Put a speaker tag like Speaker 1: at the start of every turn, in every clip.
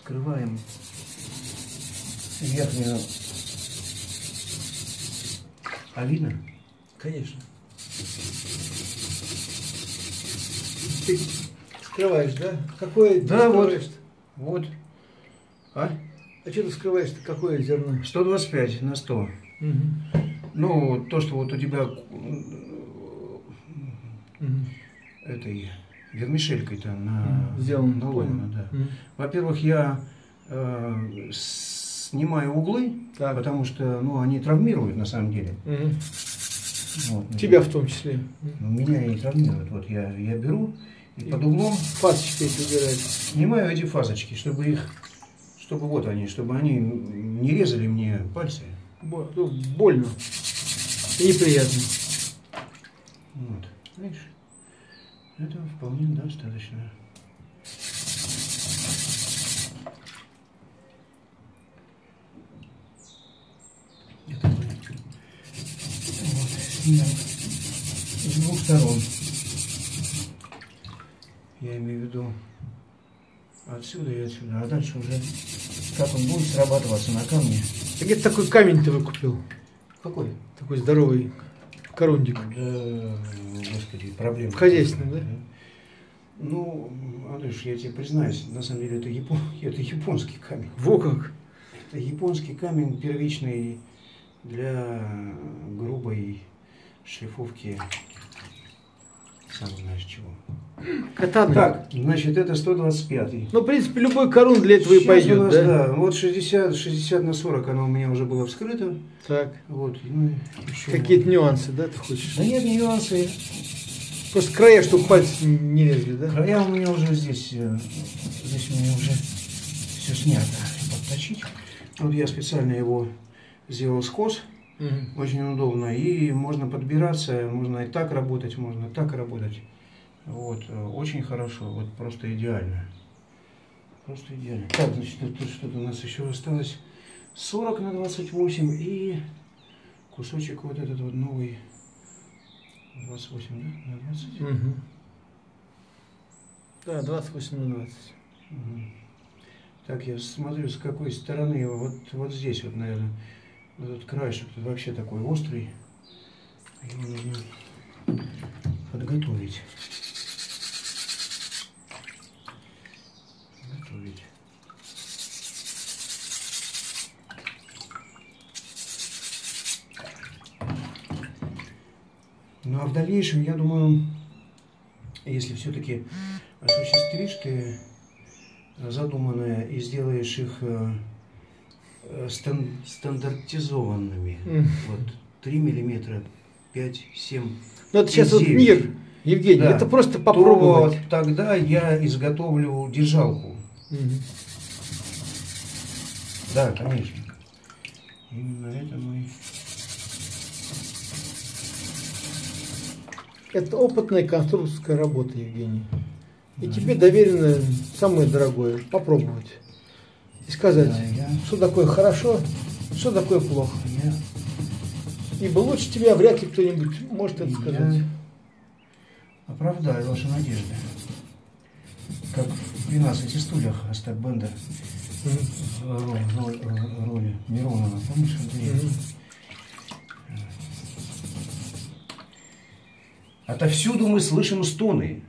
Speaker 1: вскрываем верхнюю. А видно?
Speaker 2: Конечно. Ты скрываешь, да? Какое
Speaker 1: да,
Speaker 2: вот.
Speaker 1: Вот. А?
Speaker 2: А что ты скрываешь-то? Какое зерно?
Speaker 1: 125 на 100.
Speaker 2: Угу.
Speaker 1: Ну, то, что вот у тебя этой вермишелькой-то
Speaker 2: сделано,
Speaker 1: наложено, да. Во-первых, я снимаю углы,
Speaker 2: так,
Speaker 1: потому что, ну, они травмируют на самом деле.
Speaker 2: Вот, тебя в том числе.
Speaker 1: Меня и травмируют. Вот я беру и под углом
Speaker 2: фасочки эти убирать.
Speaker 1: Снимаю эти фасочки, чтобы вот они, чтобы они не резали мне пальцы.
Speaker 2: Больно и неприятно.
Speaker 1: Вот, видишь, этого вполне достаточно. Это вот, снимем с двух сторон. Я имею в виду отсюда и отсюда, а дальше уже как он будет срабатываться на камне.
Speaker 2: А где такой камень ты выкупил?
Speaker 1: Какой?
Speaker 2: Такой здоровый корундик.
Speaker 1: Да, господи, проблема.
Speaker 2: Хозяйственный, да?
Speaker 1: Ну, Андрюш, я тебе признаюсь, на самом деле это японский камень.
Speaker 2: Во как!
Speaker 1: Это японский камень первичный для грубой шлифовки, сам знаешь чего.
Speaker 2: Катаны.
Speaker 1: Так, значит, это 125.
Speaker 2: Ну, в принципе, любой корун для этого и пойдет,
Speaker 1: нас,
Speaker 2: да?
Speaker 1: Да, вот 60 на 40 оно у меня уже было вскрыто.
Speaker 2: Так.
Speaker 1: Вот, ну,
Speaker 2: какие-то нюансы, да, ты хочешь?
Speaker 1: Да нет, нюансы.
Speaker 2: Просто края, чтобы пальцы не резали, да?
Speaker 1: Края у меня уже здесь у меня уже все снято. Подточить. Вот я специально его сделал скос. Очень удобно. И можно подбираться, можно и так работать, можно и так работать. Вот, очень хорошо, вот просто идеально. Просто идеально. Так, значит, тут что-то у нас еще осталось. 40 на 28 и кусочек вот этот вот новый. 28, да? На 20?
Speaker 2: Угу. Да, 28 на 20.
Speaker 1: Угу. Так, я смотрю, с какой стороны его. Вот здесь вот, наверное, вот этот краешек тут вообще такой острый. Его нужно подготовить. Ну а в дальнейшем, я думаю, если все-таки осуществишь ты задуманное и сделаешь их стандартизованными, вот 3 миллиметра, 5, 7.
Speaker 2: Ну это сейчас вот мир, Евгений, да, это просто попробовать.
Speaker 1: То тогда я изготовлю держалку. Да, конечно. Именно это мы...
Speaker 2: Это опытная конструкторская работа, Евгений. И тебе доверено самое дорогое – попробовать. И сказать, что такое хорошо, что такое плохо. Ибо лучше тебя вряд ли кто-нибудь может это сказать.
Speaker 1: Оправдаю ваши надежды. Как в 12 стульях Остап Бендер роли Миронова, помнишь? Отовсюду мы слышим стоны.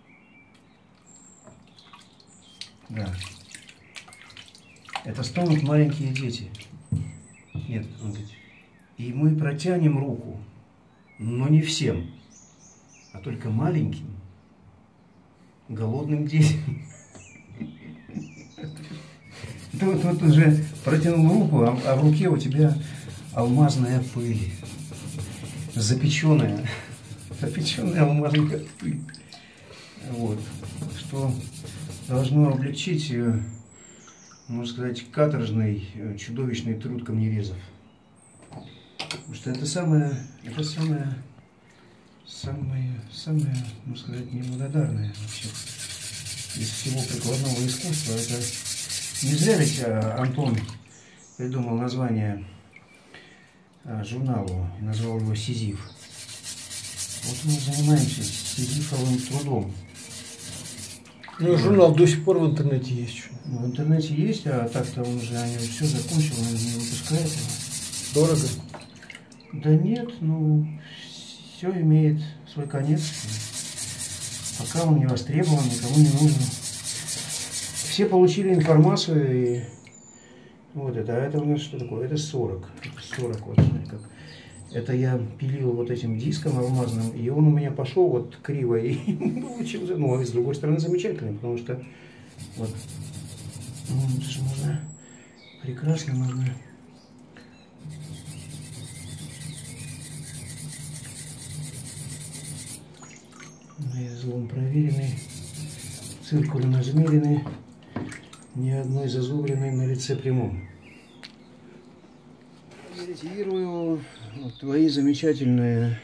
Speaker 1: Да. Это стонут маленькие дети. Нет, он говорит, и мы протянем руку, но не всем, а только маленьким, голодным детям. Тут уже протянул руку, а в руке у тебя алмазная пыль, запеченная алмазная пыль. Вот. Что должно облегчить, можно сказать, каторжный, чудовищный труд камнерезов. Потому что это самое, можно сказать, неблагодарное вообще из всего прикладного искусства. Это не зря ведь Антон придумал название журналу и назвал его «Сизиф». Вот мы занимаемся сизифовым трудом.
Speaker 2: Ну, журнал до сих пор в интернете есть.
Speaker 1: Ну, в интернете есть, а так-то он уже, они все закончил, он не выпускает его.
Speaker 2: Дорого?
Speaker 1: Да нет, ну, все имеет свой конец. Пока он не востребован, никому не нужен. Все получили информацию, и вот это. А это у нас что такое? Это 40. 40, вот, как. Это я пилил вот этим диском алмазным, и он у меня пошел вот криво, и получился. Ну, а с другой стороны замечательный, потому что вот, ну, это же можно, прекрасно можно. Излом проверенный, циркулем измеренный, ни одной зазубренной на лице прямом. Ретирую вот твои замечательные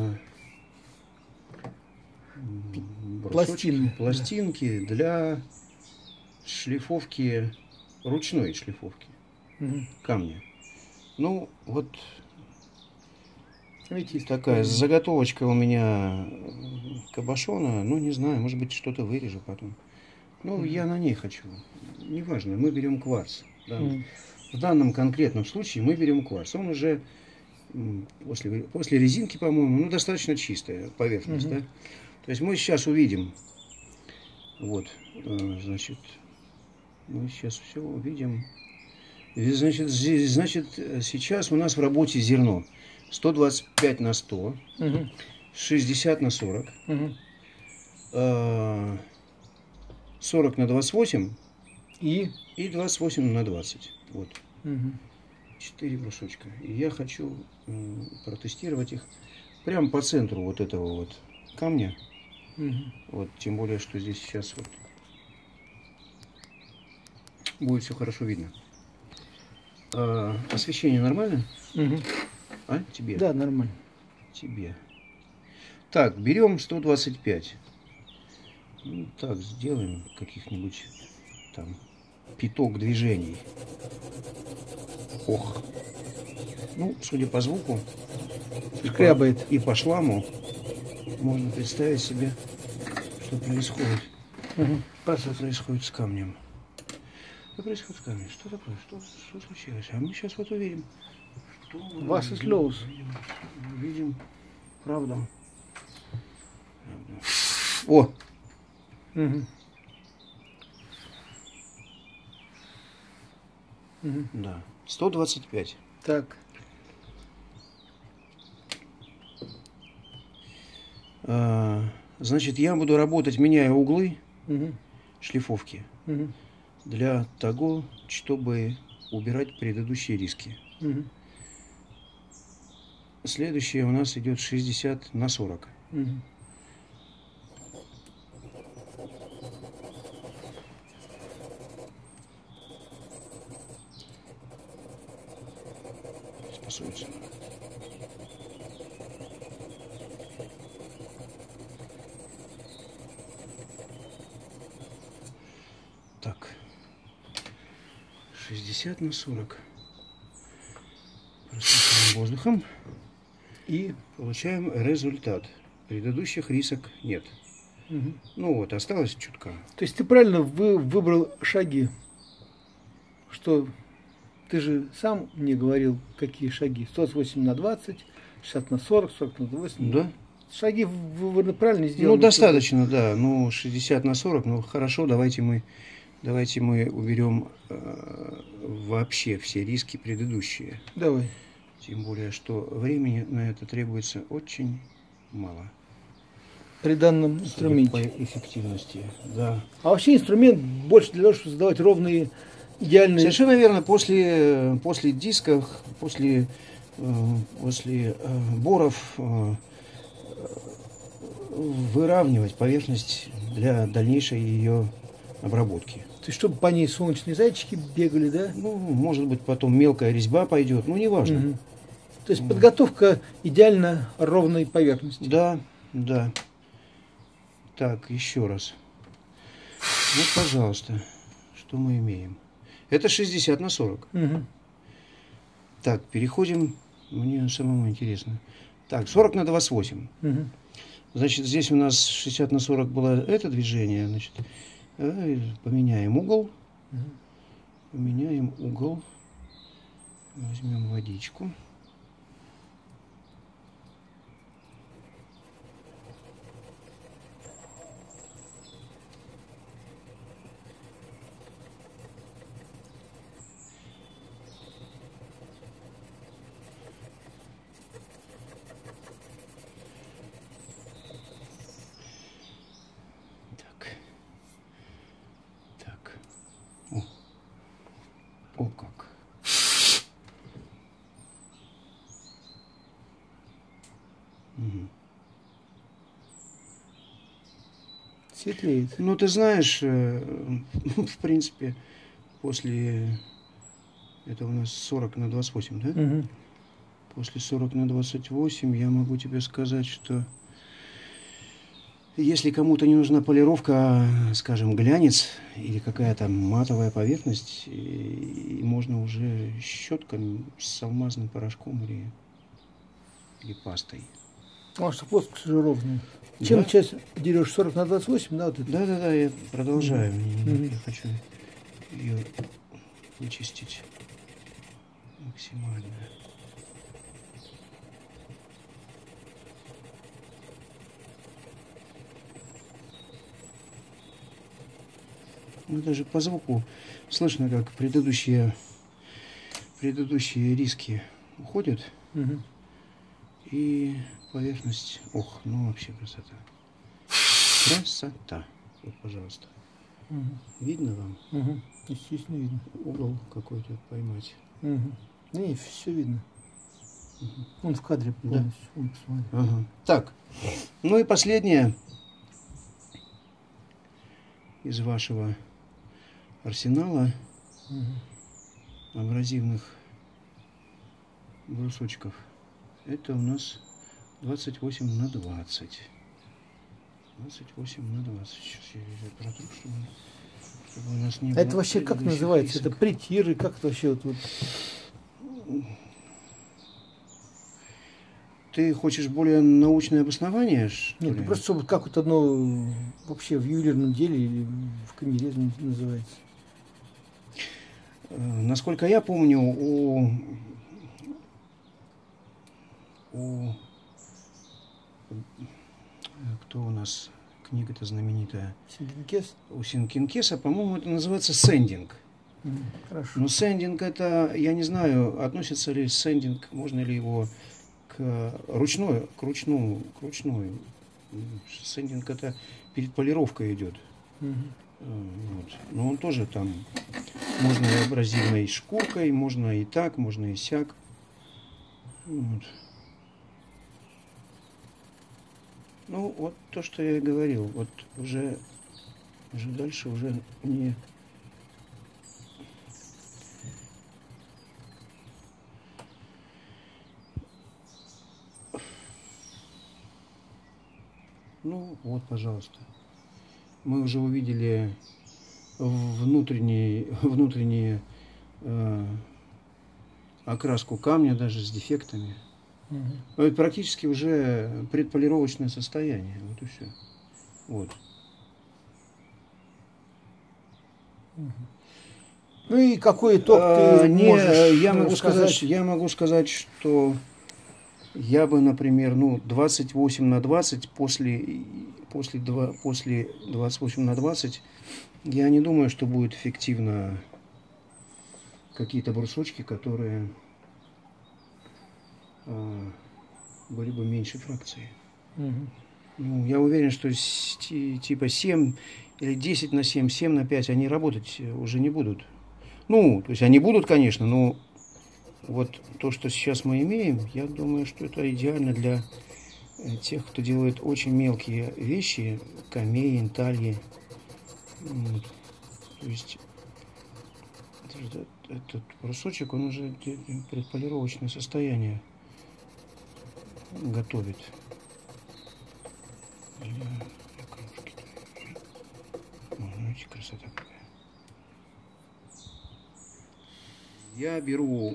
Speaker 1: пластинки для шлифовки, ручной шлифовки камня. Ну, вот видите, такая заготовочка у меня кабошона. Ну, не знаю, может быть, что-то вырежу потом. Ну, я на ней хочу. Неважно, мы берем кварц. Да. В данном конкретном случае мы берем кварц. Он уже после резинки, по-моему, ну, достаточно чистая поверхность. Да? То есть мы сейчас увидим. Вот, значит, мы сейчас все увидим. Значит, сейчас у нас в работе зерно 125 на 100, 60 на 40, 40 на 28 и 28 на 20. Вот. 4 брусочка. И я хочу протестировать их прямо по центру вот этого вот камня. Вот, тем более, что здесь сейчас вот будет все хорошо видно. Освещение нормально? А? Тебе?
Speaker 2: Да, нормально.
Speaker 1: Тебе. Так, берем 125. Ну, так, сделаем каких-нибудь там пяток движений. Ох. Ну, судя по звуку
Speaker 2: шкрябает
Speaker 1: и по шламу, можно представить себе, что происходит. Что происходит с камнем. Что происходит с камнем? Что такое? Что случилось? А мы сейчас вот увидим.
Speaker 2: Ваши слезы.
Speaker 1: Увидим правду. О! Да. 125.
Speaker 2: Так.
Speaker 1: Значит, я буду работать, меняя углы шлифовки для того, чтобы убирать предыдущие риски. Следующее у нас идет 60 на 40. Спасуется. Так. 60 на 40. Просыпаем воздухом. И получаем результат. Предыдущих рисок нет. Ну вот, осталось чутка.
Speaker 2: То есть ты правильно выбрал шаги. Что ты же сам мне говорил, какие шаги. 108 на 20, 60 на 40, 40 на 20.
Speaker 1: Да.
Speaker 2: Шаги вы правильно сделали.
Speaker 1: Ну, достаточно, да. Ну, 60 на 40, ну, хорошо, давайте мы уберем вообще все риски предыдущие.
Speaker 2: Давай.
Speaker 1: Тем более, что времени на это требуется очень мало.
Speaker 2: При данном инструменте.
Speaker 1: По эффективности, да.
Speaker 2: А вообще инструмент больше для того, чтобы создавать ровные, идеальные...
Speaker 1: Совершенно верно. После дисков, после боров выравнивать поверхность для дальнейшей ее обработки.
Speaker 2: То есть, чтобы по ней солнечные зайчики бегали, да?
Speaker 1: Ну, может быть, потом мелкая резьба пойдет, ну, неважно.
Speaker 2: То есть, подготовка идеально ровной поверхности.
Speaker 1: Да, да. Так, еще раз. Вот, пожалуйста, что мы имеем? Это 60 на 40. Так, переходим, мне самому интересно. Так, 40 на 28. Значит, здесь у нас 60 на 40 было это движение, значит, Поменяем угол. Поменяем угол. Возьмем водичку. О как.
Speaker 2: Светлеет.
Speaker 1: Ну, ты знаешь, в принципе, после... Это у нас 40 на 28, да?
Speaker 2: Угу.
Speaker 1: После 40 на 28 я могу тебе сказать, что если кому-то не нужна полировка, скажем, глянец или какая-то матовая поверхность, и можно уже щеткой с алмазным порошком или пастой.
Speaker 2: Может, плоскость уже ровная. Чем часть дерешь? 40 на 28, да? Вот это?
Speaker 1: Да, я продолжаю. Я хочу ее вычистить максимально. Ну, даже по звуку слышно, как предыдущие риски уходят. И поверхность... Ох, ну вообще красота. Красота. Вот, пожалуйста. Видно вам?
Speaker 2: Естественно, видно.
Speaker 1: Угол какой-то поймать.
Speaker 2: Не, все видно. Он в кадре полностью.
Speaker 1: Ага. Так, ну и последнее из вашего арсенала абразивных брусочков. Это у нас 28 на 20. 28 на 20. Сейчас я протру, чтобы у нас не было.
Speaker 2: Это вообще как называется?
Speaker 1: Рисок.
Speaker 2: Это притиры? Как это вообще? Вот...
Speaker 1: Ты хочешь более научное обоснование?
Speaker 2: Нет, ну просто чтобы как-то одно вообще в ювелирном деле или в камеризме называется.
Speaker 1: Насколько я помню, кто у нас книга-то знаменитая?
Speaker 2: Синкинкес?
Speaker 1: У Синкинкеса, по-моему, это называется сэндинг.
Speaker 2: Хорошо.
Speaker 1: Но сэндинг это, я не знаю, относится ли сэндинг, можно ли его к ручной. Сэндинг это перед полировкой идет. Вот. Но он тоже там можно и абразивной шкуркой, можно и так, можно и сяк. Вот. Ну, вот то, что я и говорил, вот уже дальше уже не... Ну, вот, пожалуйста. Мы уже увидели внутреннюю окраску камня, даже с дефектами. Это практически уже предполировочное состояние. Вот и все. Вот.
Speaker 2: Ну и какой итог ты можешь
Speaker 1: я могу сказать, что я бы, например, 28 на 20 после 28 на 20 я не думаю, что будет эффективно какие-то брусочки, которые были бы меньше фракции. Ну, я уверен, что типа 7 или 10 на 7, 7 на 5 они работать уже не будут. Ну, то есть они будут, конечно, но вот то, что сейчас мы имеем, я думаю, что это идеально для тех, кто делает очень мелкие вещи, камеи, интальи. Вот. То есть этот брусочек, он уже предполировочное состояние готовит. Знаете, красота какая. Я беру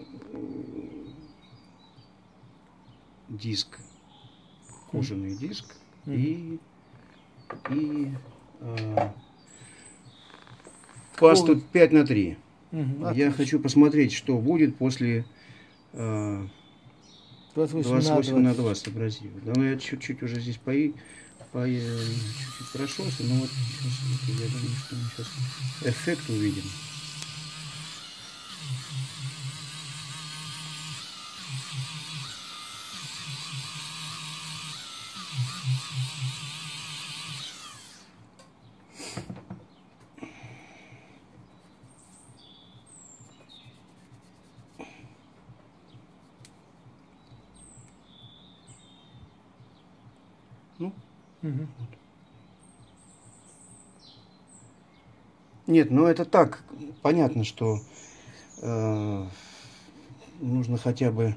Speaker 1: диск, кожаный диск, и пасту 5 на 3.
Speaker 2: Угу,
Speaker 1: Я хочу посмотреть, что будет после 28 на 20 абразива. Да, но я чуть-чуть уже здесь чуть-чуть прошелся, но вот сейчас, я думаю, что мы сейчас эффект увидим. Ну,
Speaker 2: угу.
Speaker 1: Нет, ну это так, понятно, что нужно хотя бы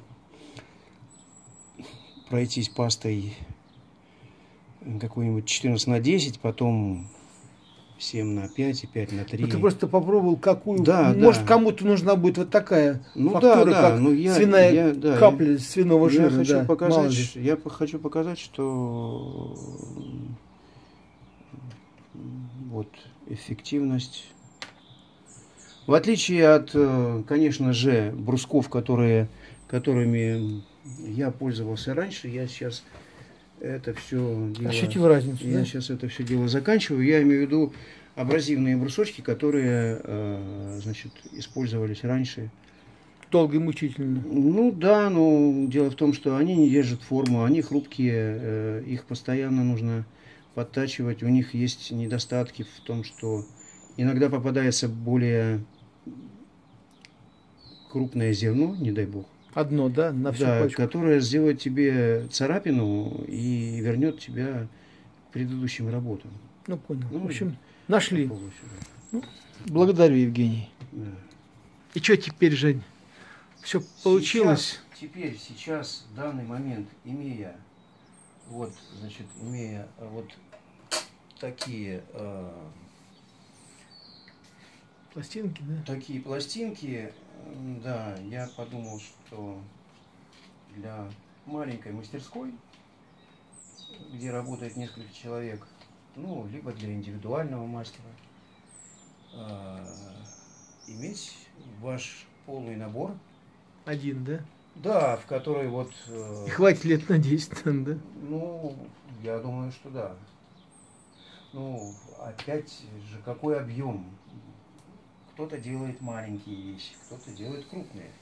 Speaker 1: пройтись пастой какой-нибудь 14 на 10, потом 7 на 5 и 5 на 3.
Speaker 2: Ну, ты просто попробовал какую.
Speaker 1: Да,
Speaker 2: может,
Speaker 1: да.
Speaker 2: кому-то нужна будет вот такая
Speaker 1: да,
Speaker 2: фактура,
Speaker 1: да.
Speaker 2: как
Speaker 1: Ну,
Speaker 2: свиная капля свиного жира.
Speaker 1: Я
Speaker 2: Да,
Speaker 1: хочу показать, что вот эффективность. В отличие от, конечно же, брусков, которыми я пользовался раньше, я сейчас это все дело...
Speaker 2: Ощутил разницу,
Speaker 1: Я сейчас это все дело заканчиваю. Я имею в виду абразивные брусочки, которые, значит, использовались раньше.
Speaker 2: Долго и мучительно.
Speaker 1: Ну да, но дело в том, что они не держат форму, они хрупкие, их постоянно нужно подтачивать. У них есть недостатки в том, что иногда попадается более крупное зерно, не дай бог.
Speaker 2: Одно, да, на всю
Speaker 1: Да,
Speaker 2: пачку.
Speaker 1: которое сделает тебе царапину и вернет тебя к предыдущим работам.
Speaker 2: Ну, понял.
Speaker 1: Ну,
Speaker 2: в общем, нашли.
Speaker 1: Такого сюда.
Speaker 2: Ну, благодарю, Евгений.
Speaker 1: Да.
Speaker 2: И что теперь, Жень? Все получилось?
Speaker 1: Сейчас, в данный момент, имея вот такие
Speaker 2: Пластинки, да?
Speaker 1: такие пластинки, да, я подумал, что для маленькой мастерской, где работает несколько человек, ну, либо для индивидуального мастера, иметь ваш полный набор.
Speaker 2: Один, да?
Speaker 1: Да, в который вот...
Speaker 2: И хватит лет на 10, да?
Speaker 1: Ну, я думаю, что да. Ну, опять же, какой объем? Кто-то делает маленькие вещи, кто-то делает крупные.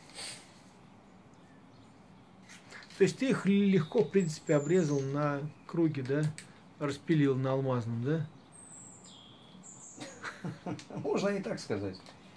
Speaker 2: То есть ты их легко, в принципе, обрезал на круге, да? Распилил на алмазном, да?
Speaker 1: Можно и так сказать.